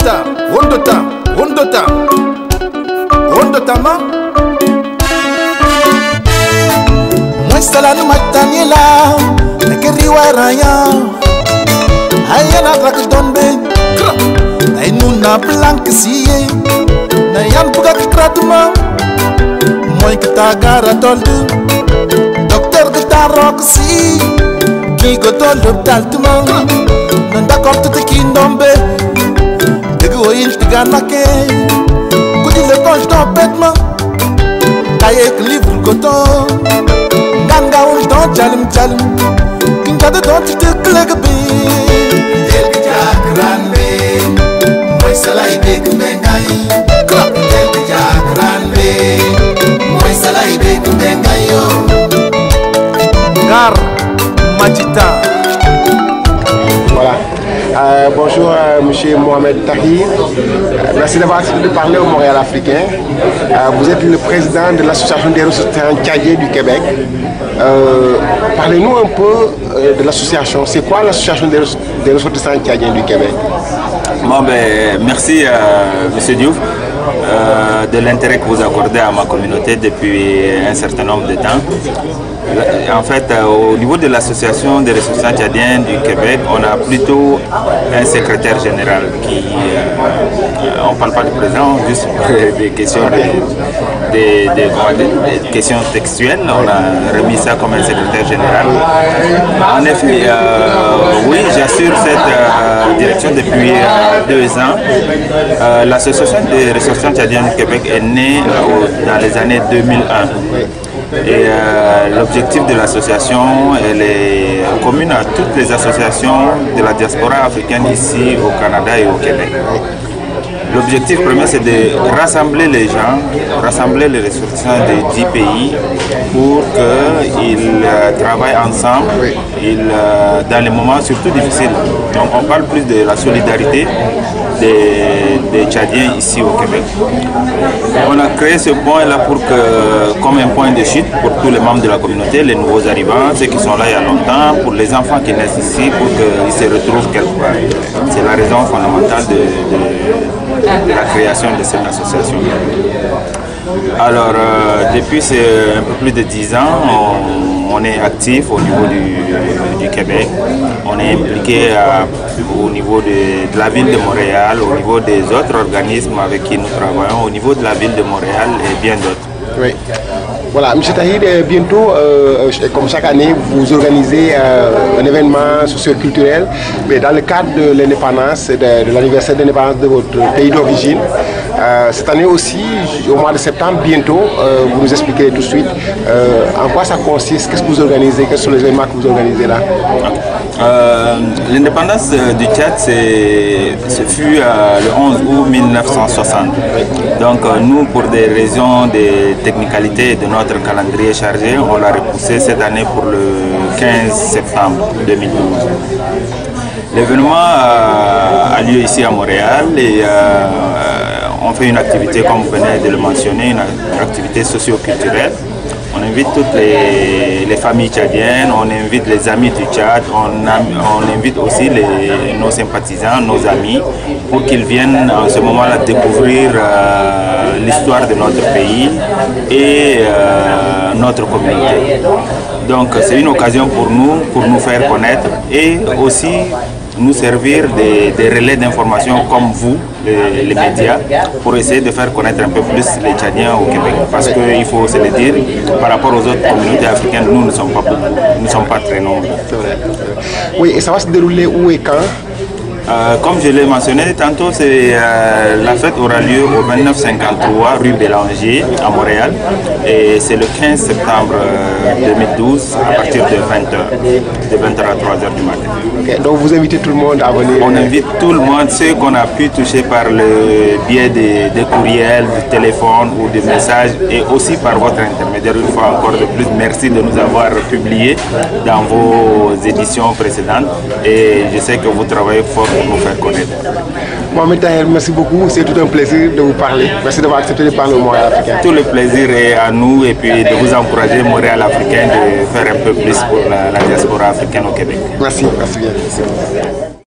Wondota ma Mwensalani mataniela Nekeriwa raya Ayana drak dombe Ainuna blank siye Na yan buga kitratuma Moy kita gara toldu Dokter kita rock si Kigo toldu taltuma Nanda koptu te kindombe Degu oil tiga nake Kudi le konj don petma Kaye k livre goton Ganga ul don chalim chalim Kinjade don ti te kleg be Delgi jakran be Moy salai be kumengai Delgi jakran be Moy salai be kumengai yo Gar Majita. Voilà. Bonjour Monsieur Mohamed Tahir. Merci d'avoir accepté de parler au Montréal africain. Vous êtes le président de l'association des ressortissants tchadiens du Québec. Parlez-nous un peu de l'association. C'est quoi l'association des ressortissants tchadiens du Québec? Bon, merci Monsieur Diouf de l'intérêt que vous accordez à ma communauté depuis un certain nombre de temps. En fait, au niveau de l'association des ressortissants tchadiens du Québec, on a plutôt un secrétaire général qui, on ne parle pas du président, juste des questions, des questions textuelles. On a remis ça comme un secrétaire général. En effet, oui, j'assure cette direction depuis 2 ans. L'association des ressortissants tchadiens du Québec est née dans les années 2001. Et l'objectif de l'association, elle est commune à toutes les associations de la diaspora africaine ici au Canada et au Québec. L'objectif premier, c'est de rassembler les gens, rassembler les ressortissants de 10 pays pour qu'ils travaillent ensemble dans les moments surtout difficiles. Donc on parle plus de la solidarité des Tchadiens ici au Québec. On a créé ce point-là comme un point de chute pour tous les membres de la communauté, les nouveaux arrivants, ceux qui sont là il y a longtemps, pour les enfants qui naissent ici, pour qu'ils se retrouvent quelque part. C'est la raison fondamentale de la création de cette association. Alors, depuis un peu plus de 10 ans, on est actif au niveau du Québec. On est impliqué au niveau de la ville de Montréal, au niveau des autres organismes avec qui nous travaillons, au niveau de la ville de Montréal et bien d'autres. Oui. Voilà, M. Tahir, bientôt, comme chaque année, vous organisez un événement socio-culturel, mais dans le cadre de l'indépendance, de l'anniversaire d'indépendance de votre pays d'origine. Cette année aussi, au mois de septembre, bientôt, vous nous expliquerez tout de suite en quoi ça consiste, qu'est-ce que vous organisez, quels sont les événements que vous organisez là. L'indépendance du Tchad, ce fut le 11 août 1960. Donc nous, pour des raisons de technicalité de notre calendrier chargé, on l'a repoussé cette année pour le 15 septembre 2012. L'événement a lieu ici à Montréal et on fait une activité, comme vous venez de le mentionner, une activité socio-culturelle. On invite toutes les familles tchadiennes, on invite les amis du Tchad, on invite aussi nos sympathisants, nos amis, pour qu'ils viennent en ce moment-là découvrir l'histoire de notre pays et notre communauté. Donc c'est une occasion pour nous faire connaître et aussi nous servir des relais d'information comme vous, les médias, pour essayer de faire connaître un peu plus les Tchadiens au Québec. Parce qu'il faut se le dire, par rapport aux autres communautés africaines, nous ne sommes pas beaucoup, nous ne sommes pas très nombreux. Oui, et ça va se dérouler où et quand? Comme je l'ai mentionné tantôt, la fête aura lieu au 2953 rue Bélanger à Montréal et c'est le 15 septembre 2012 à partir de 20h, de 20h à 3h du matin. Okay, donc vous invitez tout le monde à venir? On invite tout le monde, ceux qu'on a pu toucher par le biais des courriels, du téléphone ou des messages et aussi par votre intermédiaire. Une fois encore de plus, merci de nous avoir publiés dans vos éditions précédentes et je sais que vous travaillez fort pour nous faire connaître. Mohamed Tahir, merci beaucoup, c'est tout un plaisir de vous parler. Merci d'avoir accepté de parler au Montréal africain. Tout le plaisir est à nous et puis de vous encourager, Montréal africain, de faire un peu plus pour la diaspora africaine au Québec. Merci, merci bien.